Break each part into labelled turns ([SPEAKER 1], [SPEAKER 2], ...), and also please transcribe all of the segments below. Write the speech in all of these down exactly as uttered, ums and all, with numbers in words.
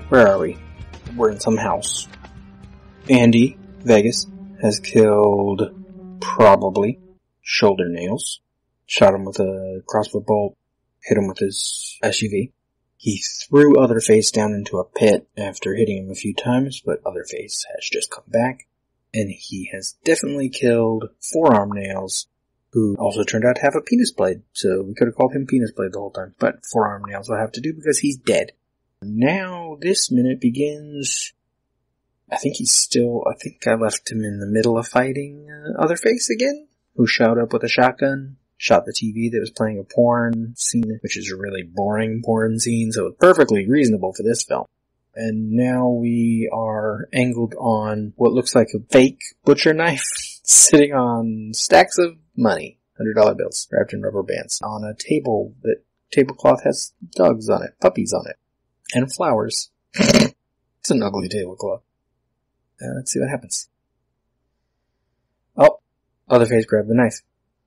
[SPEAKER 1] Where are we? We're in some house. Andy, Vegas, has killed, probably, shoulder nails. Shot him with a crossbow bolt. Hit him with his S U V. He threw Otherface down into a pit after hitting him a few times, but Otherface has just come back. And he has definitely killed Forearm Nails, who also turned out to have a penis blade. So we could have called him Penis Blade the whole time. But Forearm Nails will have to do because he's dead. Now this minute begins... I think he's still... I think I left him in the middle of fighting uh, Otherface again, who showed up with a shotgun. Shot the T V that was playing a porn scene, which is a really boring porn scene, so it's perfectly reasonable for this film. And now we are angled on what looks like a fake butcher knife sitting on stacks of money, one hundred dollar bills wrapped in rubber bands, on a table that tablecloth has dogs on it, puppies on it, and flowers. It's an ugly tablecloth. Uh, let's see what happens. Oh, Otherface grabbed the knife.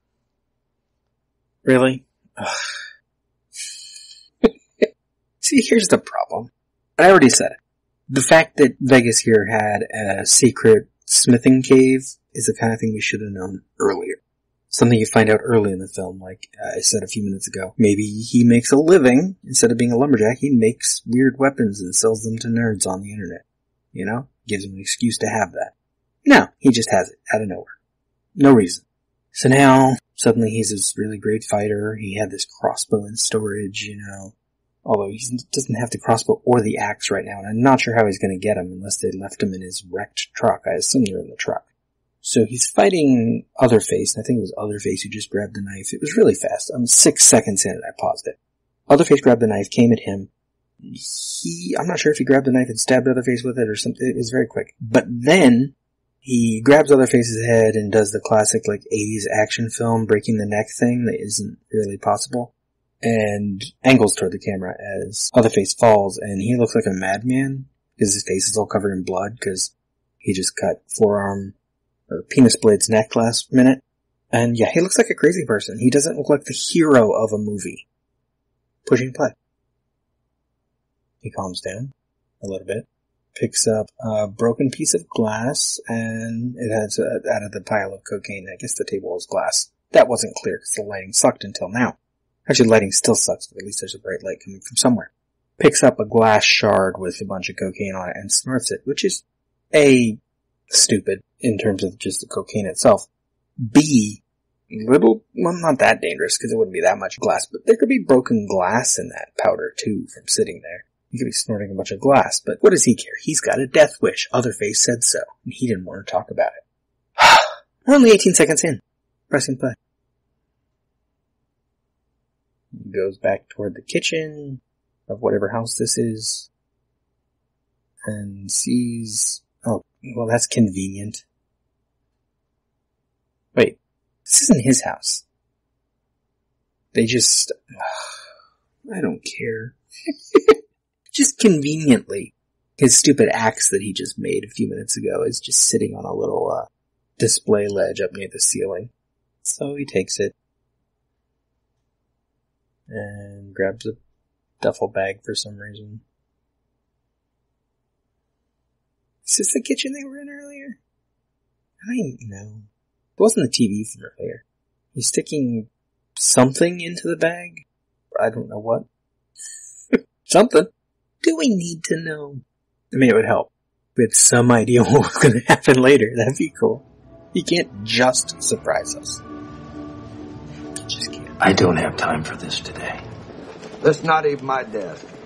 [SPEAKER 1] Really? See, here's the problem. I already said it. The fact that Vegas here had a secret smithing cave is the kind of thing we should have known earlier. Something you find out early in the film, like I said a few minutes ago. Maybe he makes a living, instead of being a lumberjack, he makes weird weapons and sells them to nerds on the internet. You know? Gives him an excuse to have that. No, he just has it, out of nowhere. No reason. So now, suddenly he's this really great fighter. He had this crossbow in storage, you know. Although he doesn't have the crossbow or the axe right now, and I'm not sure how he's going to get him unless they left him in his wrecked truck. I assume they're in the truck. So he's fighting Otherface, and I think it was Otherface who just grabbed the knife. It was really fast. I'm six seconds in and I paused it. Otherface grabbed the knife, came at him. He, I'm not sure if he grabbed the knife and stabbed Otherface with it or something. It was very quick. But then he grabs Otherface's head and does the classic, like, eighties action film breaking the neck thing that isn't really possible. And angles toward the camera as Otherface falls, and he looks like a madman because his face is all covered in blood because he just cut forearm or penis blade's neck last minute. And yeah, he looks like a crazy person. He doesn't look like the hero of a movie. Pushing play. He calms down a little bit. Picks up a broken piece of glass, and it has a, out of the pile of cocaine. I guess the table was glass. That wasn't clear because the lighting sucked until now. Actually, lighting still sucks, but at least there's a bright light coming from somewhere. Picks up a glass shard with a bunch of cocaine on it and snorts it, which is A, stupid in terms of just the cocaine itself. B, little, well, not that dangerous because it wouldn't be that much glass, but there could be broken glass in that powder too from sitting there. He could be snorting a bunch of glass, but what does he care? He's got a death wish. Otherface said so, and he didn't want to talk about it. We're only eighteen seconds in. Pressing play. He goes back toward the kitchen of whatever house this is, and sees... Oh, well, that's convenient. Wait, this isn't his house. They just... I don't care. Just conveniently, his stupid axe that he just made a few minutes ago is just sitting on a little uh, display ledge up near the ceiling. So he takes it and grabs a duffel bag for some reason. Is this the kitchen they were in earlier? I don't know. It wasn't the T V from earlier. He's sticking something into the bag. I don't know what. Something. Do we need to know? I mean, it would help. We had some idea what was going to happen later. That'd be cool. You can't just surprise us. You just can't.
[SPEAKER 2] I don't have time for this today.
[SPEAKER 3] That's not even my desk.